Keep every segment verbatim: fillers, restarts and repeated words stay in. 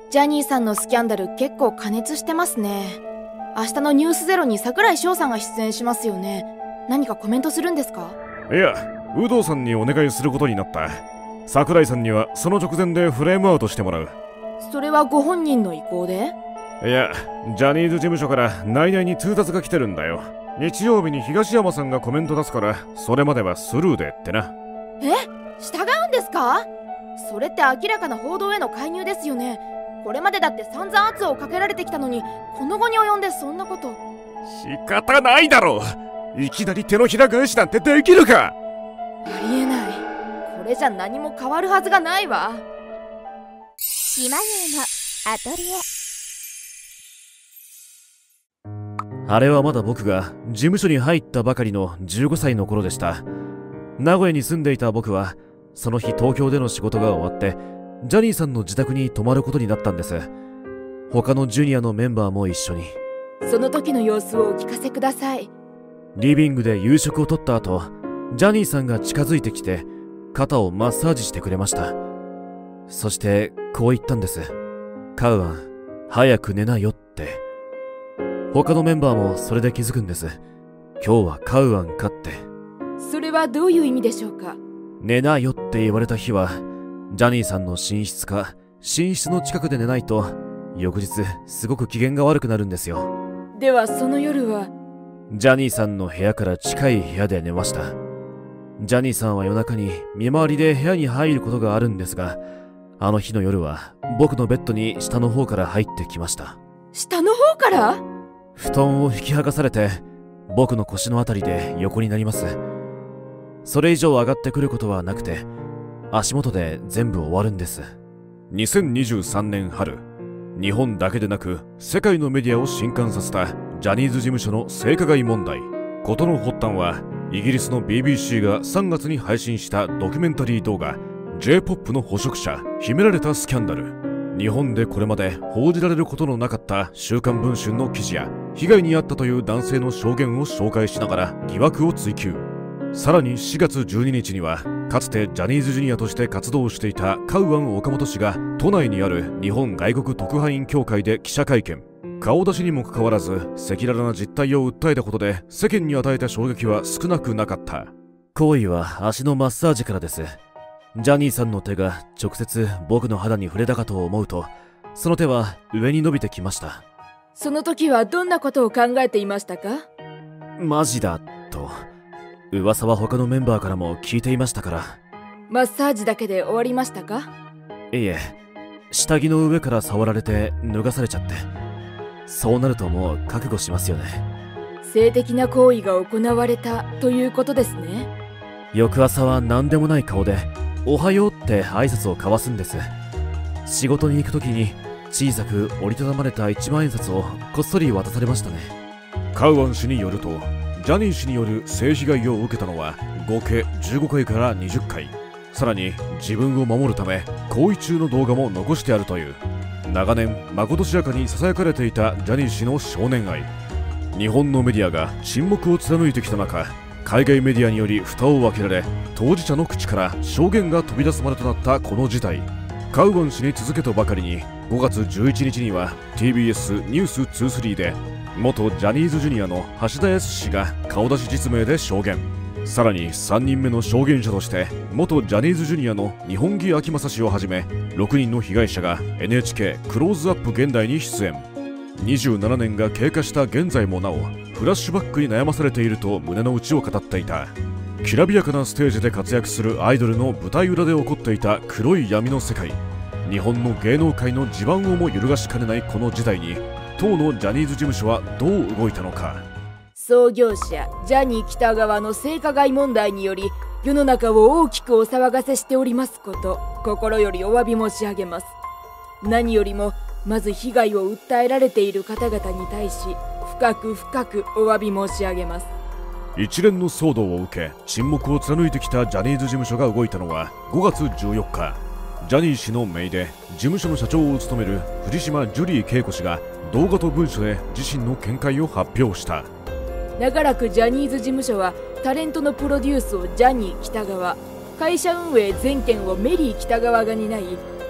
ジャニーさんのスキャンダル結構過熱してますね。明日のニュースゼロに櫻井翔さんが出演しますよね。何かコメントするんですか？ いや、有働さんにお願いすることになった。櫻井さんにはその直前でフレームアウトしてもらう。 それはご本人の意向で？ いや、ジャニーズ事務所から内々に通達が来てるんだよ。日曜日に東山さんがコメント出すから、それまではスルーでってな。 え？従うんですか？それって明らかな報道への介入ですよね。これまでだって散々圧をかけられてきたのに、この後に及んでそんなこと。 仕方ないだろう。いきなり手のひら返しなんてできるか？ ありえない。これじゃ何も変わるはずがないわ。 島優のアトリエ。 あれはまだ僕が事務所に入ったばかりのじゅうごさいの頃でした。名古屋に住んでいた僕は、その日東京での仕事が終わってジャニーさんの自宅に泊まることになったんです。他のジュニアのメンバーも一緒に。 その時の様子をお聞かせください。 リビングで夕食をとった後、ジャニーさんが近づいてきて肩をマッサージしてくれました。そしてこう言ったんです。カウアン、早く寝なよって。他のメンバーもそれで気づくんです。今日はカウアンかって。 それはどういう意味でしょうか？ 寝なよって言われた日は、ジャニーさんの寝室か寝室の近くで寝ないと翌日すごく機嫌が悪くなるんですよ。 ではその夜は？ ジャニーさんの部屋から近い部屋で寝ました。ジャニーさんは夜中に見回りで部屋に入ることがあるんですが、あの日の夜は僕のベッドに下の方から入ってきました。 下の方から？ 布団を引き剥がされて僕の腰のあたりで横になります。それ以上上がってくることはなくて、足元で全部終わるんです。 にせんにじゅうさんねん春、日本だけでなく世界のメディアを震撼させたジャニーズ事務所の性加害問題。事の発端はイギリスの ビービーシー がさんがつに配信したドキュメンタリー動画 ジェイポップ の捕食者秘められたスキャンダル。日本でこれまで報じられることのなかった週刊文春の記事や被害に遭ったという男性の証言を紹介しながら疑惑を追及。さらにしがつじゅうににちには、かつてジャニーズジュニアとして活動していたカウアン・岡本氏が都内にある日本外国特派員協会で記者会見。顔出しにもかかわらず赤裸々な実態を訴えたことで世間に与えた衝撃は少なくなかった。 行為は足のマッサージからです。ジャニーさんの手が直接僕の肌に触れたかと思うと、その手は上に伸びてきました。 その時はどんなことを考えていましたか？ マジだと噂は他のメンバーからも聞いていましたから。 マッサージだけで終わりましたか？ いえ、下着の上から触られて脱がされちゃって。そうなるともう覚悟しますよね。 性的な行為が行われたということですね。 翌朝は何でもない顔でおはようって挨拶を交わすんです。仕事に行く時に小さく折りたたまれたいちまんえん札をこっそり渡されましたね。 カウアン氏によると、ジャニー氏による性被害を受けたのは合計じゅうごかいからにじゅっかい。さらに自分を守るため行為中の動画も残してあるという。長年まことしやかにささやかれていたジャニー氏の少年愛。日本のメディアが沈黙を貫いてきた中、海外メディアにより蓋を開けられ、当事者の口から証言が飛び出すまでとなったこの事態。カウアン氏に続けとばかりにごがつじゅういちにちには ティービーエス ニュースにじゅうさんで元ジャニーズジュニアの橋田康氏が顔出し実名で証言。さらにさんにんめの証言者として元ジャニーズジュニアの二本木昭正氏をはじめろくにんの被害者が エヌエイチケー クローズアップ現代に出演。にじゅうななねんが経過した現在もなおフラッシュバックに悩まされていると胸の内を語っていた。きらびやかなステージで活躍するアイドルの舞台裏で起こっていた黒い闇の世界。日本の芸能界の地盤をも揺るがしかねないこの時代に当のジャニーズ事務所はどう動いたのか。 創業者ジャニー喜多川の性加害問題により世の中を大きくお騒がせしておりますこと心よりお詫び申し上げます。何よりもまず被害を訴えられている方々に対し深く深くお詫び申し上げます。 一連の騒動を受け沈黙を貫いてきたジャニーズ事務所が動いたのはごがつじゅうよっか。ジャニー氏の姪で事務所の社長を務める藤島ジュリー景子氏が動画と文書で自身の見解を発表した。 長らくジャニーズ事務所はタレントのプロデュースをジャニー喜多川、会社運営全権をメリー喜多川が担い、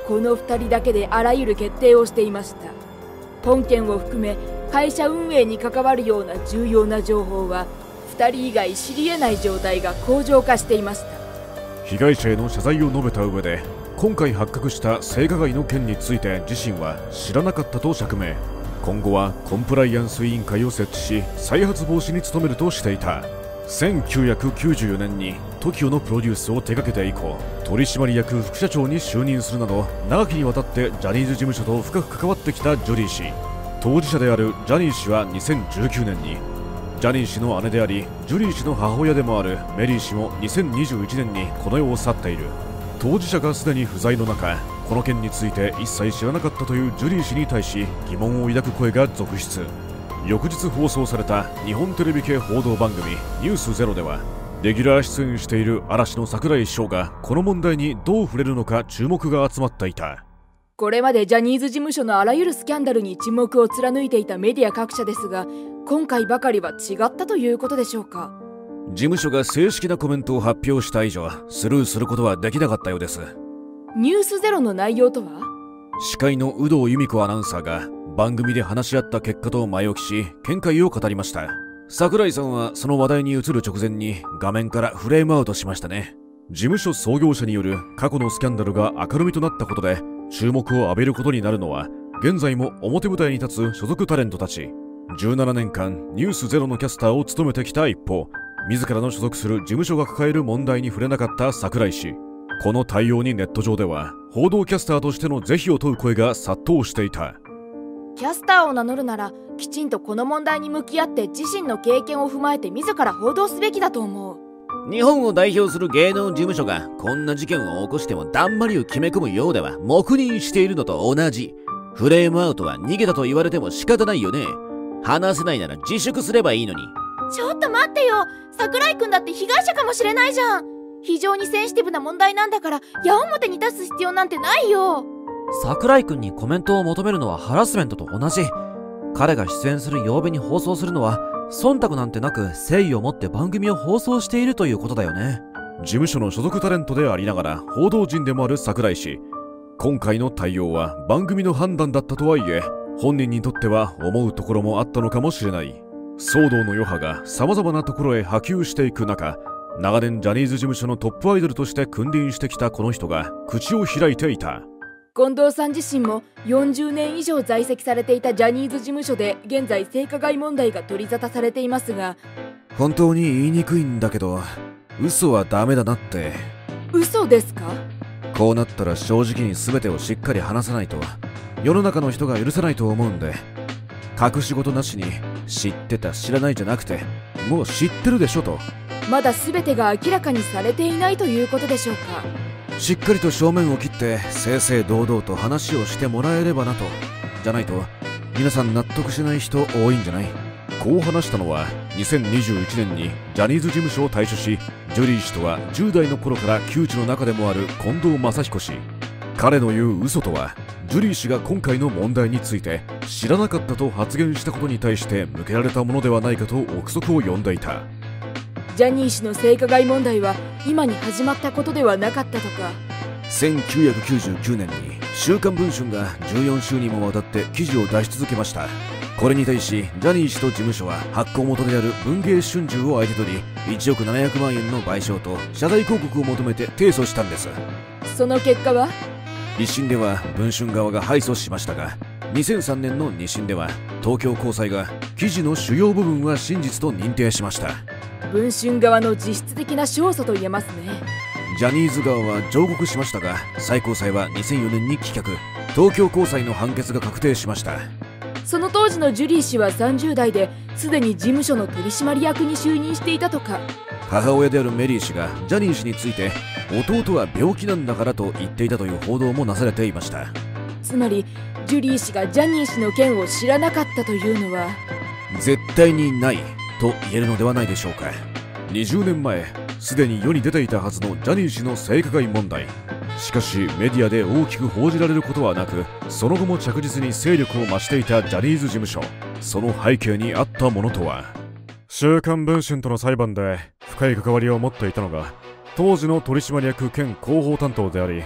このふたりだけであらゆる決定をしていました。本件を含め会社運営に関わるような重要な情報はふたり以外知り得ない状態が恒常化していました。 被害者への謝罪を述べた上で、今回発覚した性加害の件について自身は知らなかったと釈明。今後はコンプライアンス委員会を設置し、再発防止に努めるとしていた。せんきゅうひゃくきゅうじゅうよねんに トキオ のプロデュースを手掛けて以降、取締役副社長に就任するなど長きにわたってジャニーズ事務所と深く関わってきたジュリー氏。当事者であるジャニー氏はにせんじゅうきゅうねんに、ジャニー氏の姉でありジュリー氏の母親でもあるメリー氏もにせんにじゅういちねんにこの世を去っている。当事者がすでに不在の中、この件について一切知らなかったというジュリー氏に対し疑問を抱く声が続出。翌日放送された日本テレビ系報道番組「ニュースゼロでは、レギュラー出演している嵐の櫻井翔がこの問題にどう触れるのか注目が集まっていた。 これまでジャニーズ事務所のあらゆるスキャンダルに沈黙を貫いていたメディア各社ですが、今回ばかりは違ったということでしょうか。 事務所が正式なコメントを発表した以上、スルーすることはできなかったようです。 ニュースゼロの内容とは？ 司会の有働由美子アナウンサーが番組で話し合った結果と前置きし、見解を語りました。櫻井さんはその話題に移る直前に画面からフレームアウトしましたね。事務所創業者による過去のスキャンダルが明るみとなったことで注目を浴びることになるのは、現在も表舞台に立つ所属タレントたち。じゅうななねんかんニュースゼロのキャスターを務めてきた一方、自らの所属する事務所が抱える問題に触れなかった櫻井氏。この対応にネット上では報道キャスターとしての是非を問う声が殺到していた。 キャスターを名乗るならきちんとこの問題に向き合って自身の経験を踏まえて自ら報道すべきだと思う。 日本を代表する芸能事務所がこんな事件を起こしてもだんまりを決め込むようでは黙認しているのと同じ。フレームアウトは逃げたと言われても仕方ないよね。話せないなら自粛すればいいのに。 ちょっと待ってよ、櫻井くんだって被害者かもしれないじゃん。非常にセンシティブな問題なんだから矢面に立つ必要なんてないよ。 櫻井くんにコメントを求めるのはハラスメントと同じ。彼が出演する曜日に放送するのは忖度なんてなく誠意を持って番組を放送しているということだよね。 事務所の所属タレントでありながら報道陣でもある櫻井氏。今回の対応は番組の判断だったとはいえ、本人にとっては思うところもあったのかもしれない。騒動の余波が様々なところへ波及していく中、長年ジャニーズ事務所のトップアイドルとして君臨してきたこの人が口を開いていた。 近藤さん自身もよんじゅうねん以上在籍されていたジャニーズ事務所で現在性加害問題が取り沙汰されていますが、 本当に言いにくいんだけど、嘘はダメだなって。 嘘ですか？ こうなったら正直に全てをしっかり話さないと世の中の人が許せないと思うんで、隠し事なしに知ってた知らないじゃなくて、もう知ってるでしょと。 まだ全てが明らかにされていないということでしょうか。 しっかりと正面を切って正々堂々と話をしてもらえればなと。じゃないと皆さん納得しない人多いんじゃない？ こう話したのはにせんにじゅういちねんにジャニーズ事務所を退所し、ジュリー氏とはじゅう代の頃から旧知の仲でもある近藤正彦氏。彼の言う嘘とは、ジュリー氏が今回の問題について知らなかったと発言したことに対して向けられたものではないかと憶測を呼んでいた。 ジャニー氏の性加害問題は今に始まったことではなかったとか。 せんきゅうひゃくきゅうじゅうきゅうねんに週刊文春がじゅうよんしゅうにもわたって記事を出し続けました。これに対しジャニー氏と事務所は発行元である文藝春秋を相手取りいちおくななひゃくまんえんの賠償と謝罪広告を求めて提訴したんです。 その結果は？ 一審では文春側が敗訴しましたが、にせんさんねんの二審では東京高裁が記事の主要部分は真実と認定しました。 文春側の実質的な勝訴と言えますね。 ジャニーズ側は上告しましたが、最高裁はにせんよねんに棄却。東京高裁の判決が確定しました。 その当時のジュリー氏はさんじゅう代ですでに事務所の取締役に就任していたとか。 母親であるメリー氏がジャニー氏について弟は病気なんだからと言っていたという報道もなされていました。 つまりジュリー氏がジャニー氏の件を知らなかったというのは絶対にないと言えるのではないでしょうか。 にじゅうねんまえすでに世に出ていたはずのジャニー氏の性加害問題。しかしメディアで大きく報じられることはなく、その後も着実に勢力を増していたジャニーズ事務所。その背景にあったものとは。週刊文春との裁判で深い関わりを持っていたのが、当時の取締役兼広報担当であり、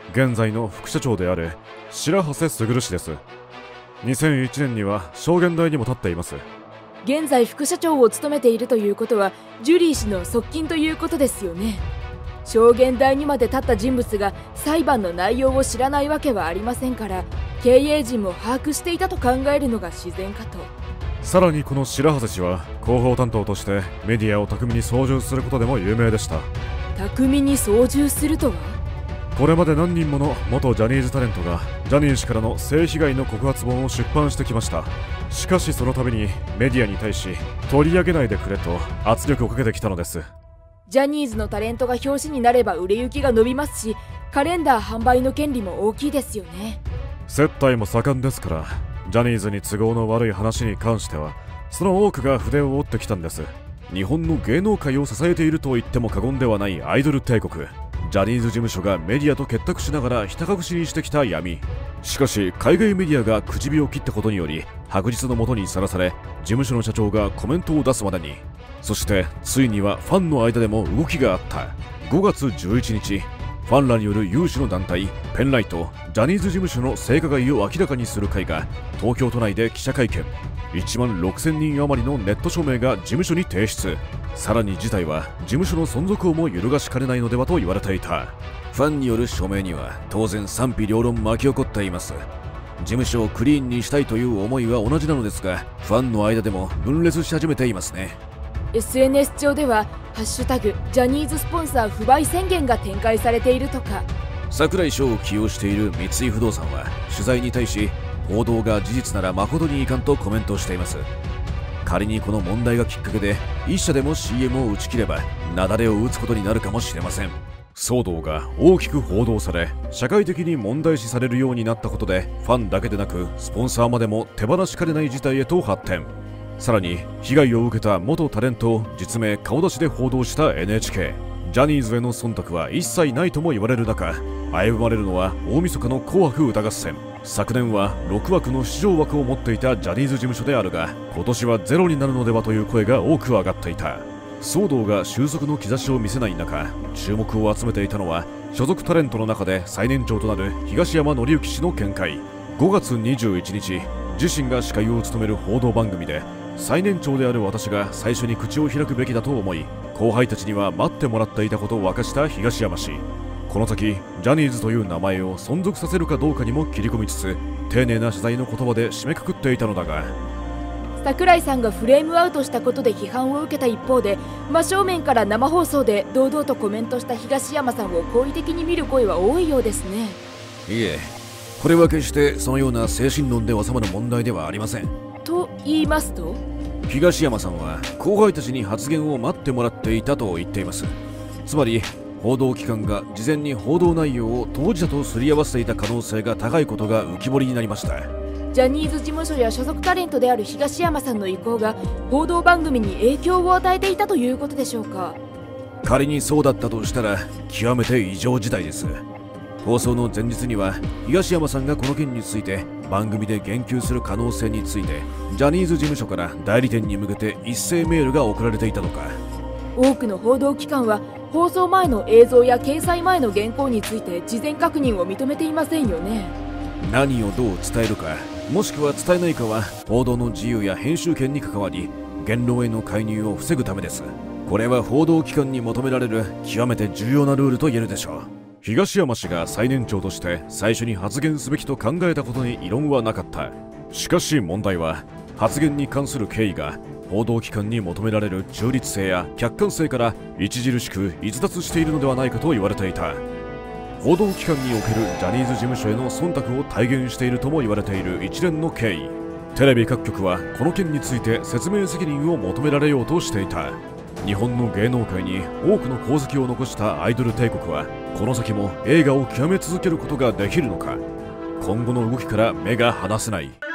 現在の副社長である白羽瀬卓氏です。にせんいちねんには証言台にも立っています。 現在副社長を務めているということはジュリー氏の側近ということですよね。証言台にまで立った人物が裁判の内容を知らないわけはありませんから、経営陣も把握していたと考えるのが自然かと。 さらにこの白羽瀬氏は広報担当としてメディアを巧みに操縦することでも有名でした。 巧みに操縦するとは？ これまで何人もの元ジャニーズタレントがジャニー氏からの性被害の告発本を出版してきました。しかしその度にメディアに対し取り上げないでくれと圧力をかけてきたのです。 ジャニーズのタレントが表紙になれば売れ行きが伸びますし、カレンダー販売の権利も大きいですよね。 接待も盛んですから、ジャニーズに都合の悪い話に関してはその多くが筆を折ってきたんです。日本の芸能界を支えていると言っても過言ではないアイドル帝国、ジャニーズ事務所がメディアと結託しながらひた隠しにしてきた闇。しかし海外メディアが口火を切ったことにより白日の下にさらされ、事務所の社長がコメントを出すまでに。そしてついにはファンの間でも動きがあった。ごがつじゅういちにち、ファンらによる有志の団体ペンライトジャニーズ事務所の性加害を明らかにする会が東京都内で記者会見。いちまんろくせんにん余りのネット署名が事務所に提出。さらに事態は事務所の存続をも揺るがしかねないのではと言われていた。ファンによる署名には当然賛否両論巻き起こっています。事務所をクリーンにしたいという思いは同じなのですが、ファンの間でも分裂し始めていますね。 エスエヌエス 上ではハッシュタグジャニーズスポンサー不買宣言が展開されているとか。 櫻井翔を起用している三井不動産は取材に対し、報道が事実なら誠に遺憾とコメントをしています。仮にこの問題がきっかけで一社でも シーエム を打ち切れば雪崩を打つことになるかもしれません。騒動が大きく報道され社会的に問題視されるようになったことで、ファンだけでなくスポンサーまでも手放しかねない事態へと発展。さらに被害を受けた元タレントを実名顔出しで報道した エヌエイチケー。 ジャニーズへの忖度は一切ないとも言われる中、危ぶまれるのは大晦日の紅白歌合戦。昨年はろくわくの出場枠を持っていたジャニーズ事務所であるが、今年はゼロになるのではという声が多く上がっていた。騒動が収束の兆しを見せない中、注目を集めていたのは所属タレントの中で最年長となる東山紀之氏の見解。ごがつにじゅういちにち、自身が司会を務める報道番組で、最年長である私が最初に口を開くべきだと思い、後輩たちには待ってもらっていたことを明かした東山氏。この先ジャニーズという名前を存続させるかどうかにも切り込みつつ、丁寧な謝罪の言葉で締めくくっていたのだが、 櫻井さんがフレームアウトしたことで批判を受けた一方で、真正面から生放送で堂々とコメントした東山さんを好意的に見る声は多いようですね。 いえ、これは決してそのような精神論で収まる問題ではありません。 と言いますと？ 東山さんは後輩たちに発言を待ってもらっていたと言っています。つまり報道機関が事前に報道内容を当事者とすり合わせていた可能性が高いことが浮き彫りになりました。 ジャニーズ事務所や所属タレントである東山さんの意向が報道番組に影響を与えていたということでしょうか？ 仮にそうだったとしたら極めて異常事態です。放送の前日には東山さんがこの件について番組で言及する可能性についてジャニーズ事務所から代理店に向けて一斉メールが送られていたのか。 多くの報道機関は放送前の映像や掲載前の原稿について事前確認を認めていませんよね。 何をどう伝えるか、もしくは伝えないかは報道の自由や編集権に関わり、言論への介入を防ぐためです。これは報道機関に求められる極めて重要なルールと言えるでしょう。 東山氏が最年長として最初に発言すべきと考えたことに異論はなかった。しかし問題は発言に関する経緯が報道機関に求められる中立性や客観性から著しく逸脱しているのではないかと言われていた。報道機関におけるジャニーズ事務所への忖度を体現しているとも言われている一連の経緯。テレビ各局はこの件について説明責任を求められようとしていた。日本の芸能界に多くの功績を残したアイドル帝国はこの先も映画を極め続けることができるのか。今後の動きから目が離せない。